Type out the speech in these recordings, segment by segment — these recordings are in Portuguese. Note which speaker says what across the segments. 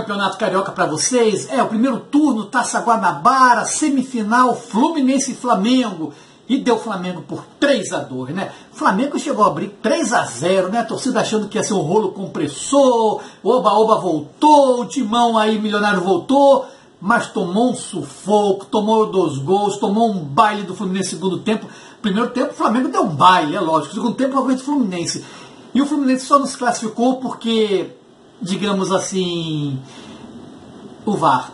Speaker 1: Campeonato Carioca para vocês. O primeiro turno, Taça Guanabara, semifinal, Fluminense e Flamengo. E deu Flamengo por 3-2, né? Flamengo chegou a abrir 3-0, né? A torcida achando que ia ser um rolo compressor, Oba-Oba voltou, o Timão aí milionário voltou, mas tomou um sufoco, tomou 2 gols, tomou um baile do Fluminense no segundo tempo. Primeiro tempo o Flamengo deu um baile, é lógico. Segundo tempo o Fluminense. E o Fluminense só não se classificou porque, digamos assim, o VAR.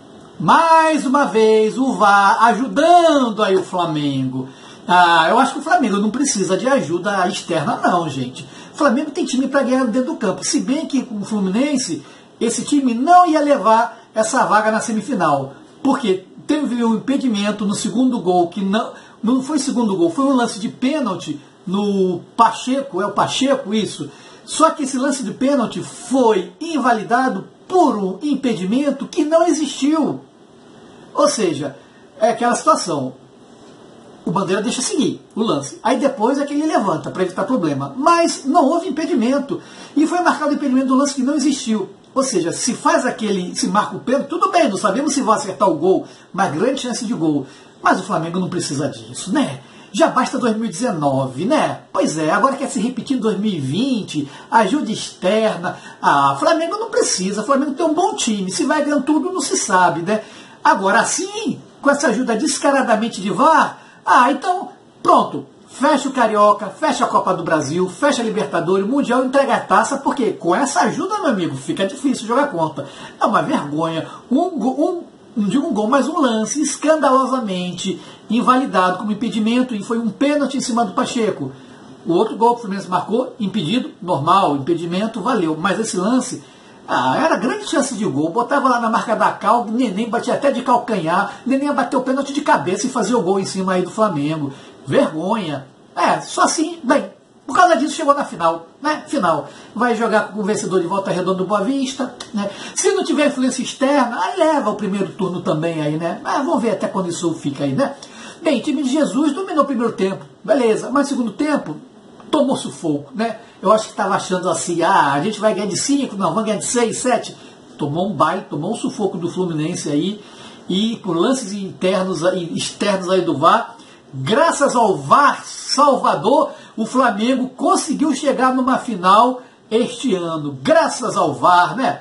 Speaker 1: Mais uma vez o VAR ajudando aí o Flamengo. Eu acho que o Flamengo não precisa de ajuda externa não, gente. O Flamengo tem time para ganhar dentro do campo. Se bem que com o Fluminense, esse time não ia levar essa vaga na semifinal. Porque teve um impedimento no segundo gol, que não foi segundo gol, foi um lance de pênalti no Pacheco, é o Pacheco isso. Só que esse lance de pênalti foi invalidado por um impedimento que não existiu. Ou seja, é aquela situação. O Bandeira deixa seguir o lance. Aí depois é que ele levanta para evitar problema. Mas não houve impedimento. E foi marcado o impedimento do lance que não existiu. Ou seja, se marca o pênalti, tudo bem, não sabemos se vai acertar o gol, mas grande chance de gol. Mas o Flamengo não precisa disso, né? Já basta 2019, né? Pois é, agora quer se repetir em 2020, ajuda externa. O Flamengo não precisa, o Flamengo tem um bom time. Se vai ganhando tudo, não se sabe, né? Agora, assim, com essa ajuda descaradamente de VAR, então, pronto, fecha o Carioca, fecha a Copa do Brasil, fecha a Libertadores, Mundial, entrega a taça, porque com essa ajuda, meu amigo, fica difícil jogar contra. É uma vergonha. Não digo um gol, mas um lance escandalosamente invalidado como impedimento, e foi um pênalti em cima do Pacheco. O outro gol que o Fluminense marcou, impedido, normal, impedimento, valeu. Mas esse lance... era grande chance de gol, botava lá na marca da Cal, Neném batia até de calcanhar, Neném bateu o pênalti de cabeça e fazia o gol em cima aí do Flamengo. Vergonha. Só assim, bem, por causa disso chegou na final, né? Final. Vai jogar com o vencedor de Volta Redonda do Boa Vista, né? Se não tiver influência externa, aí leva o primeiro turno também aí, né? Vamos ver até quando isso fica aí, né? Bem, o time de Jesus dominou o primeiro tempo, beleza, mas segundo tempo tomou sufoco, né? Eu acho que estava achando assim, a gente vai ganhar de 5, não, vamos ganhar de 6, 7. Tomou um baile, tomou um sufoco do Fluminense aí, e por lances externos aí do VAR, graças ao VAR Salvador, o Flamengo conseguiu chegar numa final este ano, graças ao VAR, né?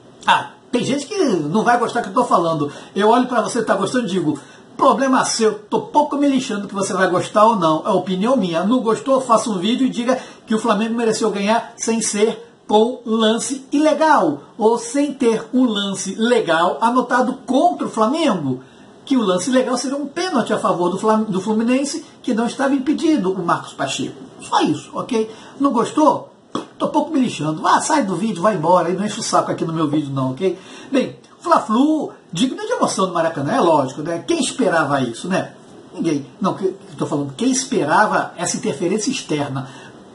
Speaker 1: Tem gente que não vai gostar do que eu estou falando. Eu olho para você que está gostando e digo, problema seu, estou pouco me lixando que você vai gostar ou não. É opinião minha. Não gostou, faça um vídeo e diga que o Flamengo mereceu ganhar sem ser com lance ilegal, ou sem ter um lance legal anotado contra o Flamengo. Que o lance legal seria um pênalti a favor do Fluminense, que não estava impedido, o Marcos Pacheco. Só isso, ok? Não gostou? Estou pouco me lixando. Sai do vídeo, vai embora, e não enche o saco aqui no meu vídeo não, ok? Bem, Fla-Flu, digno de emoção do Maracanã, é lógico, né? Quem esperava isso, né? Ninguém. Não, estou falando, quem esperava essa interferência externa?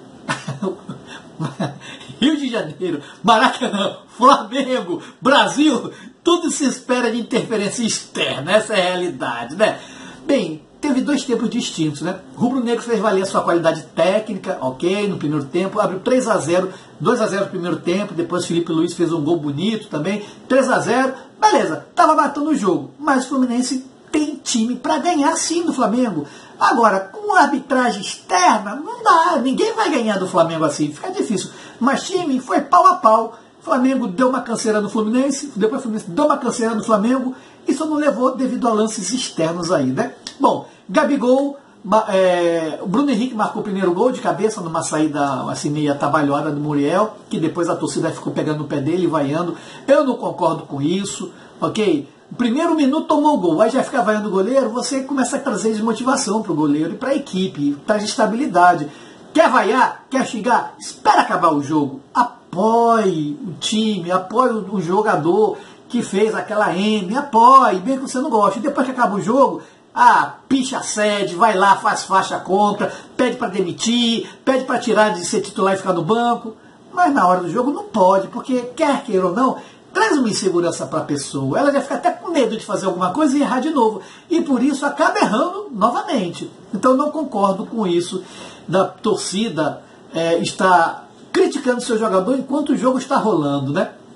Speaker 1: Rio de Janeiro, Maracanã, Flamengo, Brasil, tudo se espera de interferência externa, essa é a realidade, né? Bem, teve 2 tempos distintos, né? O Rubro Negro fez valer a sua qualidade técnica, ok, no primeiro tempo, abriu 3-0, 2-0 no primeiro tempo, depois Felipe Luiz fez um gol bonito também, 3-0, beleza, tava matando o jogo, mas o Fluminense tem time para ganhar sim do Flamengo. Agora, com arbitragem externa, não dá, ninguém vai ganhar do Flamengo assim, fica difícil. Mas time foi pau a pau. O Flamengo deu uma canseira no Fluminense, depois o Fluminense deu uma canseira no Flamengo, e só não levou devido a lances externos aí, né? Bom, Gabigol, o Bruno Henrique marcou o primeiro gol de cabeça numa saída assim meio atabalhoada do Muriel, que depois a torcida ficou pegando no pé dele e vaiando. Eu não concordo com isso, ok? O primeiro minuto tomou o gol, aí já fica vaiando o goleiro, você começa a trazer desmotivação para o goleiro e para a equipe, traz estabilidade. Quer vaiar? Quer xingar? Espera acabar o jogo. Apoie o time, apoie o jogador que fez aquela M, apoie, mesmo que você não goste. Depois que acaba o jogo, picha a sede, vai lá, faz faixa contra, pede para demitir, pede para tirar de ser titular e ficar no banco. Mas na hora do jogo não pode, porque quer queira ou não, traz uma insegurança para a pessoa. Ela já fica até com medo de fazer alguma coisa e errar de novo. E por isso acaba errando novamente. Então não concordo com isso da torcida estar criticando seu jogador enquanto o jogo está rolando, né?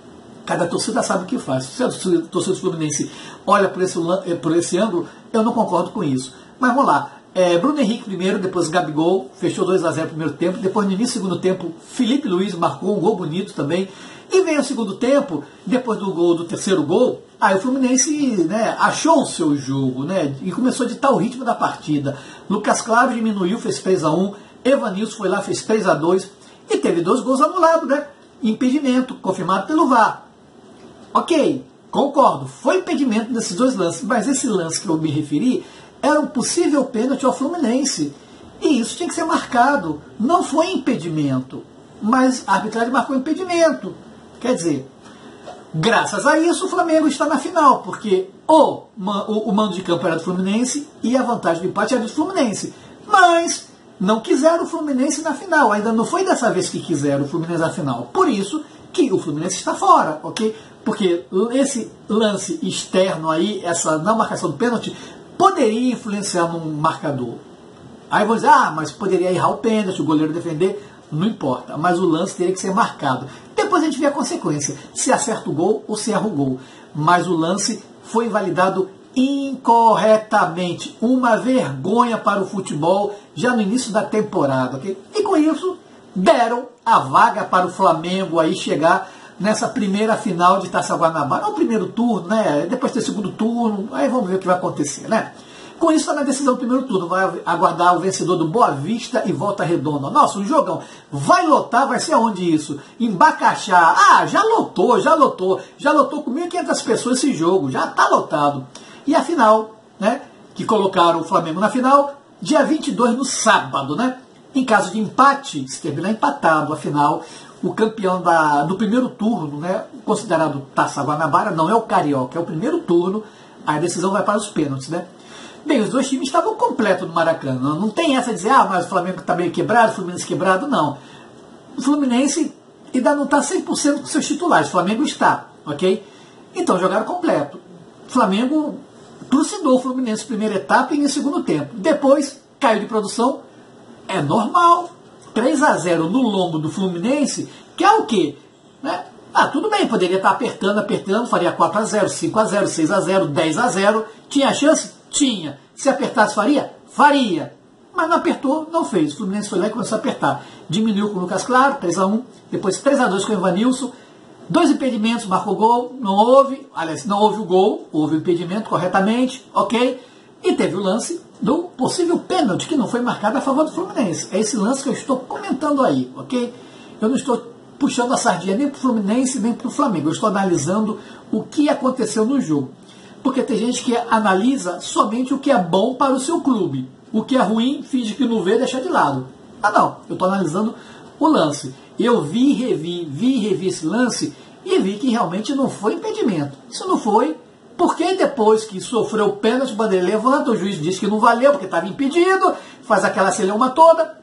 Speaker 1: Cada torcida sabe o que faz. Se a torcida do Fluminense olha por esse ângulo, eu não concordo com isso. Mas vamos lá. Bruno Henrique primeiro, depois Gabigol, fechou 2-0 no primeiro tempo. Depois, no início do segundo tempo, Felipe Luiz marcou um gol bonito também. E veio o segundo tempo, depois do terceiro gol, aí o Fluminense, né, achou o seu jogo, né, e começou a ditar o ritmo da partida. Lucas Claro diminuiu, fez 3-1. Evanilson foi lá, fez 3-2. E teve 2 gols anulados, né? Impedimento, confirmado pelo VAR. Ok, concordo, foi impedimento desses 2 lances, mas esse lance que eu me referi era um possível pênalti ao Fluminense. E isso tinha que ser marcado. Não foi impedimento, mas a arbitragem marcou impedimento. Quer dizer, graças a isso o Flamengo está na final, porque o mando de campo era do Fluminense e a vantagem do empate era do Fluminense. Mas não quiseram o Fluminense na final. Ainda não foi dessa vez que quiseram o Fluminense na final. Por isso que o Fluminense está fora, ok? Porque esse lance externo aí, essa não marcação do pênalti, poderia influenciar num marcador. Aí vão dizer, mas poderia errar o pênalti, o goleiro defender, não importa. Mas o lance teria que ser marcado. Depois a gente vê a consequência, se acerta o gol ou se erra o gol. Mas o lance foi invalidado incorretamente. Uma vergonha para o futebol já no início da temporada. Okay? E com isso, deram a vaga para o Flamengo aí chegar nessa primeira final de Taça Guanabara. Não o primeiro turno, né? Depois tem o segundo turno, aí vamos ver o que vai acontecer, né? Com isso está na decisão do primeiro turno. Vai aguardar o vencedor do Boa Vista e Volta Redonda. Nossa, um jogão. Vai lotar, vai ser aonde isso? Em Bacaxá. Já lotou. Já lotou com 1.500 pessoas esse jogo. Já está lotado. E a final, né? Que colocaram o Flamengo na final, dia 22 no sábado, né? Em caso de empate, se terminar empatado a final, o campeão do primeiro turno, né? Considerado Taça Guanabara, não é o Carioca, é o primeiro turno. A decisão vai para os pênaltis, né? Bem, os 2 times estavam completos no Maracanã. Não tem essa de dizer, mas o Flamengo está meio quebrado, o Fluminense quebrado, não. O Fluminense ainda não está 100% com seus titulares. O Flamengo está, ok? Então, jogaram completo. O Flamengo trucidou o Fluminense na primeira etapa e no segundo tempo. Depois, caiu de produção. É normal. 3-0 no lombo do Fluminense, que é o quê? Né? Tudo bem, poderia estar apertando, faria 4-0, 5-0, 6-0, 10-0. Tinha chance? Tinha. Se apertasse, faria. Mas não apertou, não fez. O Fluminense foi lá e começou a apertar. Diminuiu com o Lucas Claro, 3-1. Depois 3-2 com o Evanilson. 2 impedimentos, marcou gol. Não houve o gol. Houve o impedimento corretamente, ok? E teve o lance do possível pênalti, que não foi marcado a favor do Fluminense. É esse lance que eu estou comentando aí, ok? Eu não estou puxando a sardinha nem para o Fluminense, nem para o Flamengo. Eu estou analisando o que aconteceu no jogo. Porque tem gente que analisa somente o que é bom para o seu clube. O que é ruim, finge que não vê, deixa de lado. Não. Eu estou analisando o lance. Eu vi e revi esse lance e vi que realmente não foi impedimento. Isso não foi, porque depois que sofreu o pênalti, o bandeira levanta, o juiz diz que não valeu porque estava impedido, faz aquela celeuma toda.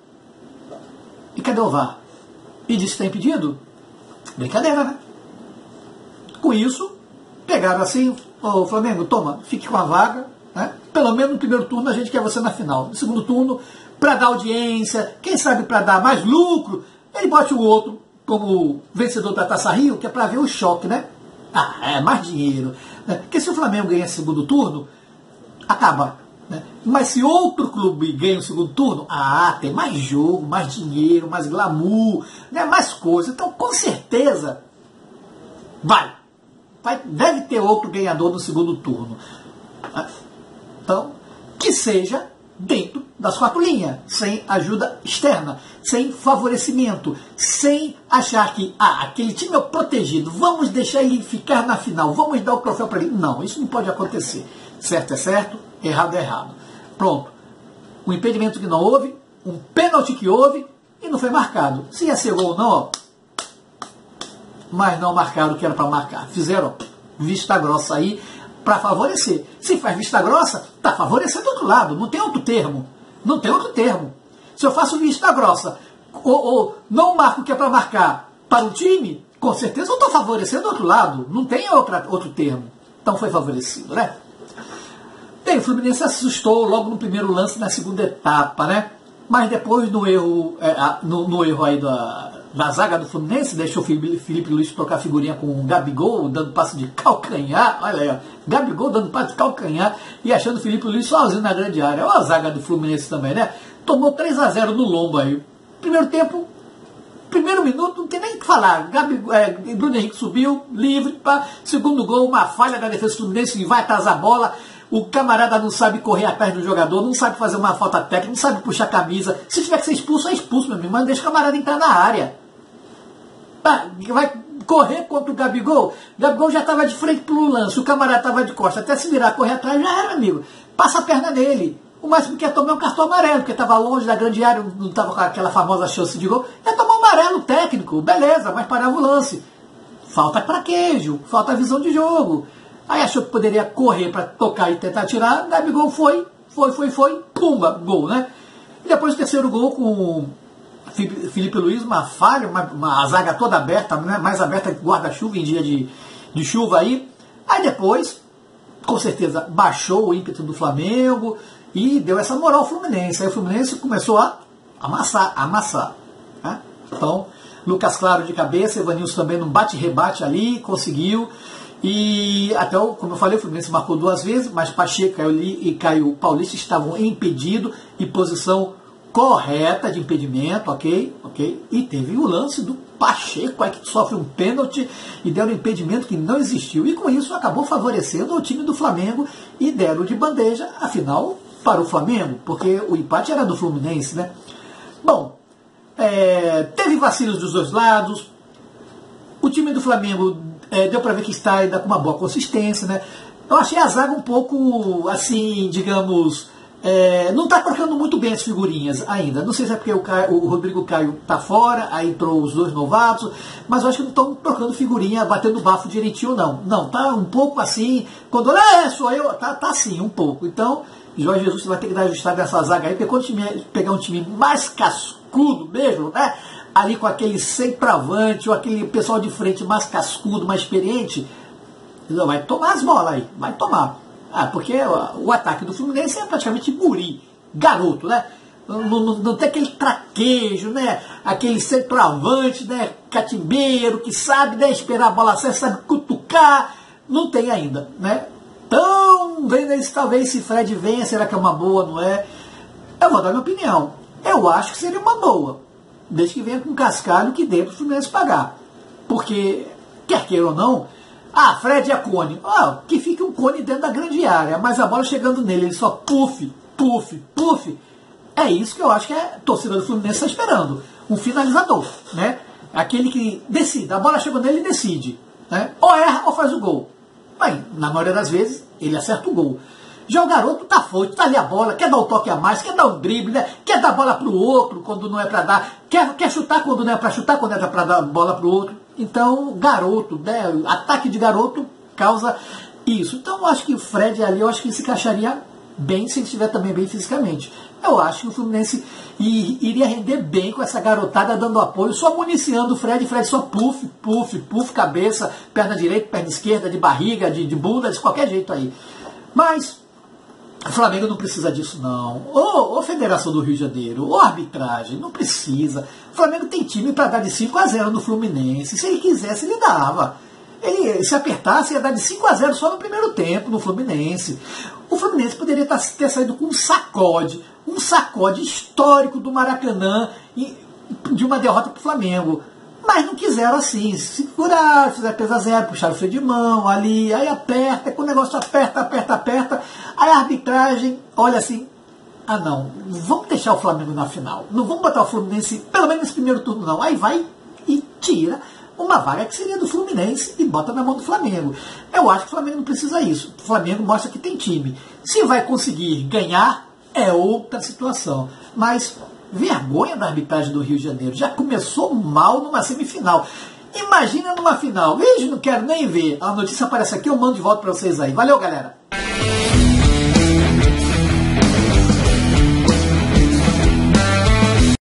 Speaker 1: E cadê o VAR? E diz que está impedido? Brincadeira, né? Com isso, pegaram assim, ô Flamengo, toma, fique com a vaga, né? Pelo menos no primeiro turno a gente quer você na final. No segundo turno, para dar audiência, quem sabe para dar mais lucro, ele bote o outro como vencedor da Taça Rio, que é para ver o choque, né? Mais dinheiro. Né? Porque se o Flamengo ganha o segundo turno, acaba. Né? Mas se outro clube ganha o segundo turno, tem mais jogo, mais dinheiro, mais glamour, né? Mais coisa. Então, com certeza, deve ter outro ganhador no segundo turno. Então, que seja dentro das 4 linhas, sem ajuda externa, sem favorecimento, sem achar que aquele time é protegido, vamos deixar ele ficar na final, vamos dar o troféu para ele. Não, isso não pode acontecer. Certo é certo, errado é errado. Pronto. Um impedimento que não houve, um pênalti que houve e não foi marcado. Se ia ser gol ou não, mas não marcaram o que era para marcar. Fizeram vista grossa aí para favorecer. Se faz vista grossa, está favorecendo do outro lado. Não tem outro termo. Não tem outro termo. Se eu faço vista grossa ou não marco o que é para marcar para o time, com certeza eu estou favorecendo do outro lado. Não tem outro termo. Então foi favorecido, né? Bem, o Fluminense assustou logo no primeiro lance na segunda etapa, né? Mas depois no erro aí da zaga do Fluminense, deixou o Felipe Luiz trocar figurinha com o Gabigol, dando passe de calcanhar, olha aí, ó, Gabigol dando passe de calcanhar e achando o Felipe Luiz sozinho na grande área. Olha a zaga do Fluminense também, né? Tomou 3-0 no lombo aí. Primeiro tempo, primeiro minuto, não tem nem o que falar. Bruno Henrique subiu, livre, pá. Segundo gol, uma falha da defesa do Fluminense, vai atrás da bola. O camarada não sabe correr atrás do jogador, não sabe fazer uma falta técnica, não sabe puxar a camisa. Se tiver que ser expulso, é expulso, meu amigo. Mas não deixa o camarada entrar na área. Vai correr contra o Gabigol. O Gabigol já estava de frente pro lance, o camarada estava de costas. Até se virar, correr atrás, já era, meu amigo. Passa a perna nele. O máximo que ia tomar é um cartão amarelo, porque estava longe da grande área, não estava com aquela famosa chance de gol. Ia tomar um amarelo técnico, beleza, mas parava o lance. Falta traquejo, falta visão de jogo. Aí achou que poderia correr para tocar e tentar tirar, o Gabigol foi, pumba, gol, né? E depois o terceiro gol com o Felipe Luiz, uma falha, uma zaga toda aberta, né? Mais aberta que guarda-chuva em dia de chuva aí. Aí depois, com certeza, baixou o ímpeto do Flamengo e deu essa moral ao Fluminense. Aí o Fluminense começou a amassar. Né? Então, Lucas Claro de cabeça, Evanilson também num bate-rebate ali, conseguiu. E até, como eu falei, o Fluminense marcou 2 vezes, mas Pacheco e Caio Paulista estavam impedidos, em posição correta de impedimento, ok? E teve o lance do Pacheco, aí que sofre um pênalti e deram um impedimento que não existiu. E com isso acabou favorecendo o time do Flamengo e deram de bandeja, afinal, para o Flamengo, porque o empate era do Fluminense, né? Bom, teve vacilos dos dois lados, o time do Flamengo deu para ver que está ainda com uma boa consistência, né? Eu achei a zaga um pouco, assim, digamos, não está trocando muito bem as figurinhas ainda. Não sei se é porque o Rodrigo Caio está fora, aí entrou os 2 novatos, mas eu acho que não estão trocando figurinha, batendo bafo direitinho, não. Não, tá um pouco assim, quando sou eu, tá assim, um pouco. Então, Jorge Jesus vai ter que dar ajustado nessa zaga aí, porque quando pegar um time mais cascudo mesmo, né? Ali com aquele centroavante, ou aquele pessoal de frente mais cascudo, mais experiente, vai tomar as bolas aí, vai tomar. Porque o ataque do Fluminense é praticamente guri, garoto, né? Não tem aquele traquejo, né? Aquele centroavante, né? Catimbeiro, que sabe, né? Esperar a bola certa, sabe cutucar, não tem ainda, né? Então, vendo aí se talvez se Fred venha, será que é uma boa, não é? Eu vou dar minha opinião. Eu acho que seria uma boa, desde que venha com um cascalho que dê para o Fluminense pagar. Porque, quer queira ou não, Fred é Cone. Que fique um Cone dentro da grande área, mas a bola chegando nele, ele só puff. É isso que eu acho que a torcida do Fluminense está esperando. Um finalizador, né? Aquele que decide. A bola chegou nele e decide. Né? Ou erra ou faz o gol. Bem, na maioria das vezes, ele acerta o gol. Já o garoto tá forte, tá ali a bola, quer dar um toque a mais, quer dar um drible, né? Quer dar bola pro outro quando não é para dar, quer chutar quando não é para chutar, quando é para dar bola pro outro. Então, garoto, né? Ataque de garoto causa isso. Então, eu acho que o Fred ali, eu acho que se encaixaria bem se ele estiver também bem fisicamente. Eu acho que o Fluminense iria render bem com essa garotada dando apoio, só municiando o Fred só puff, cabeça, perna direita, perna esquerda, de barriga, de bunda, de qualquer jeito aí. Mas o Flamengo não precisa disso, não. Ou Federação do Rio de Janeiro, ou arbitragem, não precisa. O Flamengo tem time para dar de 5-0 no Fluminense. Se ele quisesse, ele dava. Ele, se apertasse, ia dar de 5-0 só no primeiro tempo no Fluminense. O Fluminense poderia ter saído com um sacode histórico do Maracanã de uma derrota para o Flamengo. Mas não quiseram assim, segurar, fizeram pesa 0, puxaram o freio de mão ali, aí aperta, quando o negócio aperta, aí a arbitragem olha assim, não, vamos deixar o Flamengo na final, não vamos botar o Fluminense, pelo menos nesse primeiro turno não, aí vai e tira uma vaga que seria do Fluminense e bota na mão do Flamengo. Eu acho que o Flamengo não precisa disso, o Flamengo mostra que tem time, se vai conseguir ganhar é outra situação, mas vergonha da arbitragem do Rio de Janeiro. Já começou mal numa semifinal. Imagina numa final. Veja, não quero nem ver. A notícia aparece aqui, eu mando de volta para vocês aí. Valeu, galera!